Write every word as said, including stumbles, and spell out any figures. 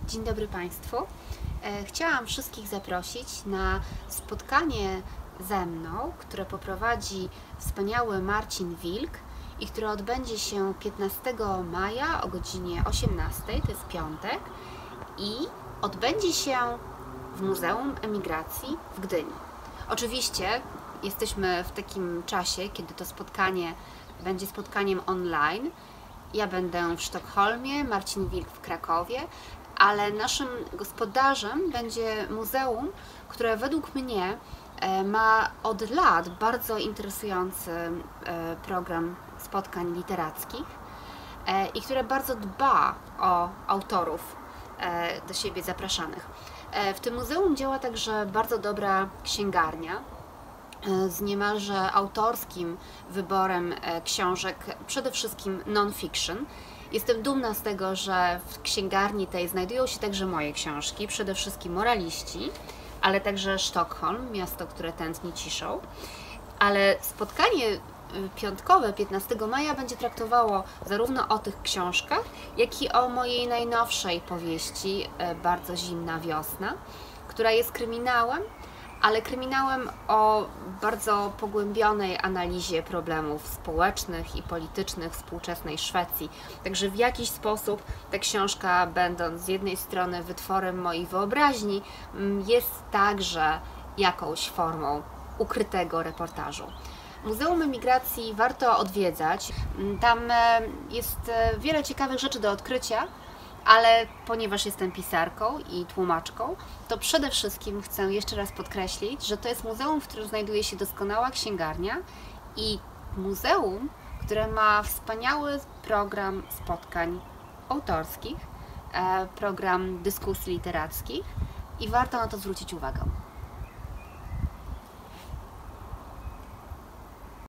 Dzień dobry Państwu. Chciałam wszystkich zaprosić na spotkanie ze mną, które poprowadzi wspaniały Marcin Wilk i które odbędzie się piętnastego maja o godzinie osiemnastej, to jest piątek, i odbędzie się w Muzeum Emigracji w Gdyni. Oczywiście jesteśmy w takim czasie, kiedy to spotkanie będzie spotkaniem online. Ja będę w Sztokholmie, Marcin Wilk w Krakowie, ale naszym gospodarzem będzie muzeum, które według mnie ma od lat bardzo interesujący program spotkań literackich i które bardzo dba o autorów do siebie zapraszanych. W tym muzeum działa także bardzo dobra księgarnia z niemalże autorskim wyborem książek, przede wszystkim non-fiction. Jestem dumna z tego, że w księgarni tej znajdują się także moje książki, przede wszystkim Moraliści, ale także Sztokholm, miasto, które tętni ciszą. Ale spotkanie piątkowe, piętnastego maja, będzie traktowało zarówno o tych książkach, jak i o mojej najnowszej powieści Bardzo zimna wiosna, która jest kryminałem, ale kryminałem o bardzo pogłębionej analizie problemów społecznych i politycznych współczesnej Szwecji. Także w jakiś sposób ta książka, będąc z jednej strony wytworem mojej wyobraźni, jest także jakąś formą ukrytego reportażu. Muzeum Emigracji warto odwiedzać. Tam jest wiele ciekawych rzeczy do odkrycia, ale ponieważ jestem pisarką i tłumaczką, to przede wszystkim chcę jeszcze raz podkreślić, że to jest muzeum, w którym znajduje się doskonała księgarnia i muzeum, które ma wspaniały program spotkań autorskich, program dyskusji literackich i warto na to zwrócić uwagę.